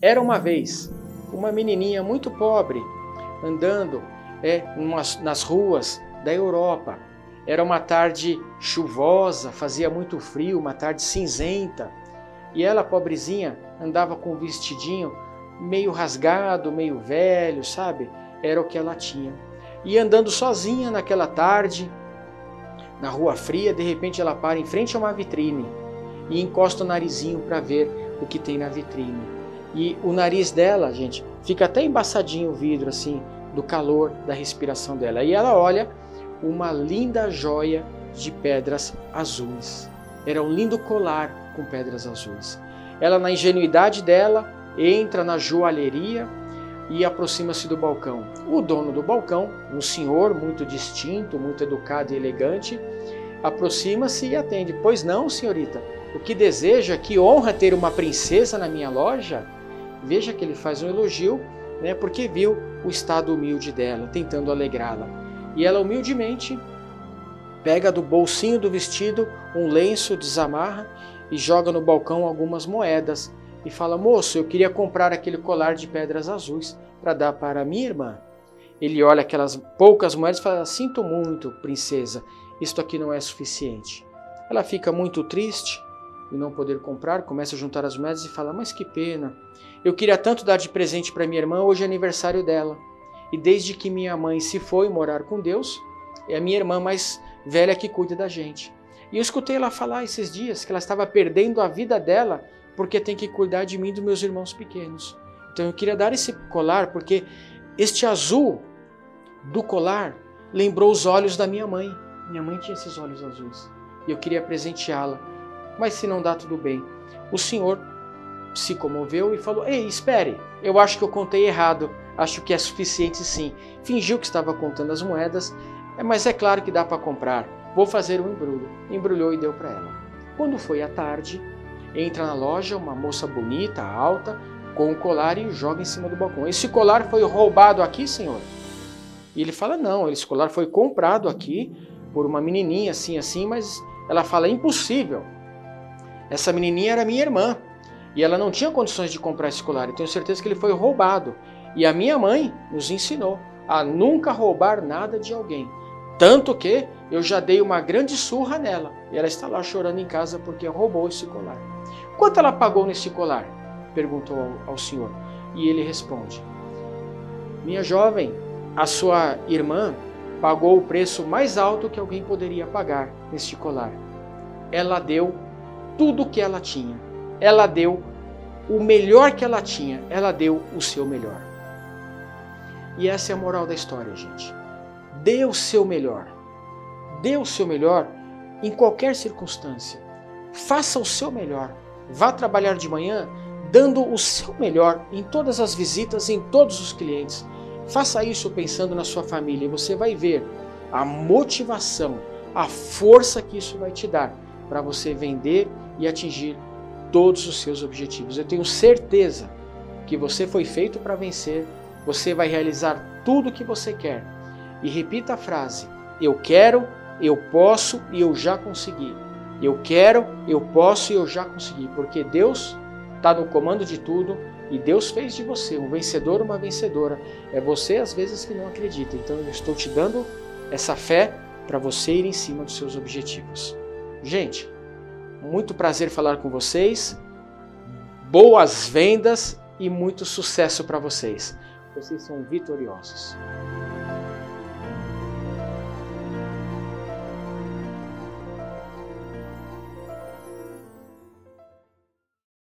Era uma vez uma menininha muito pobre andando nas ruas da Europa. Era uma tarde chuvosa, fazia muito frio, uma tarde cinzenta. E ela, pobrezinha, andava com um vestidinho meio rasgado, meio velho, sabe? Era o que ela tinha. E andando sozinha naquela tarde, na rua fria, de repente ela para em frente a uma vitrine e encosta o narizinho para ver o que tem na vitrine. E o nariz dela, gente, fica até embaçadinho o vidro, assim, do calor da respiração dela. E ela olha uma linda joia de pedras azuis. Era um lindo colar com pedras azuis. Ela, na ingenuidade dela, entra na joalheria e aproxima-se do balcão. O dono do balcão, um senhor muito distinto, muito educado e elegante, aproxima-se e atende. Pois não, senhorita, o que deseja? Que honra ter uma princesa na minha loja? Veja que ele faz um elogio, né, porque viu o estado humilde dela, tentando alegrá-la. E ela humildemente pega do bolsinho do vestido um lenço, desamarra e joga no balcão algumas moedas e fala: moço, eu queria comprar aquele colar de pedras azuis para dar para a minha irmã. Ele olha aquelas poucas moedas e fala: sinto muito, princesa, isto aqui não é suficiente. Ela fica muito triste e não poder comprar, começa a juntar as moedas e fala: mas que pena, eu queria tanto dar de presente para minha irmã, hoje é aniversário dela. E desde que minha mãe se foi morar com Deus, é a minha irmã mais velha que cuida da gente. E eu escutei ela falar esses dias que ela estava perdendo a vida dela porque tem que cuidar de mim e dos meus irmãos pequenos. Então eu queria dar esse colar porque este azul do colar lembrou os olhos da minha mãe. Minha mãe tinha esses olhos azuis e eu queria presenteá-la. Mas se não dá, tudo bem. O senhor se comoveu e falou: ei, espere, eu acho que eu contei errado, acho que é suficiente sim. Fingiu que estava contando as moedas, mas é claro que dá para comprar, vou fazer um embrulho. Embrulhou e deu para ela. Quando foi à tarde, entra na loja uma moça bonita, alta, com um colar e o joga em cima do balcão. Esse colar foi roubado aqui, senhor? E ele fala: não, esse colar foi comprado aqui por uma menininha assim, assim, mas ela fala: impossível. Essa menininha era minha irmã e ela não tinha condições de comprar esse colar. Eu tenho certeza que ele foi roubado. E a minha mãe nos ensinou a nunca roubar nada de alguém. Tanto que eu já dei uma grande surra nela. E ela está lá chorando em casa porque roubou esse colar. Quanto ela pagou nesse colar? Perguntou ao senhor. E ele responde: minha jovem, a sua irmã pagou o preço mais alto que alguém poderia pagar neste colar. Ela deu tudo o que ela tinha. Ela deu o melhor que ela tinha. Ela deu o seu melhor. E essa é a moral da história, gente. Dê o seu melhor. Dê o seu melhor em qualquer circunstância. Faça o seu melhor. Vá trabalhar de manhã dando o seu melhor em todas as visitas, em todos os clientes. Faça isso pensando na sua família e você vai ver a motivação, a força que isso vai te dar para você vender e atingir todos os seus objetivos. Eu tenho certeza que você foi feito para vencer, você vai realizar tudo o que você quer. E repita a frase: eu quero, eu posso e eu já consegui. Eu quero, eu posso e eu já consegui, porque Deus está no comando de tudo e Deus fez de você um vencedor, uma vencedora. É você às vezes que não acredita, então eu estou te dando essa fé para você ir em cima dos seus objetivos. Gente, muito prazer falar com vocês, boas vendas e muito sucesso para vocês. Vocês são vitoriosos.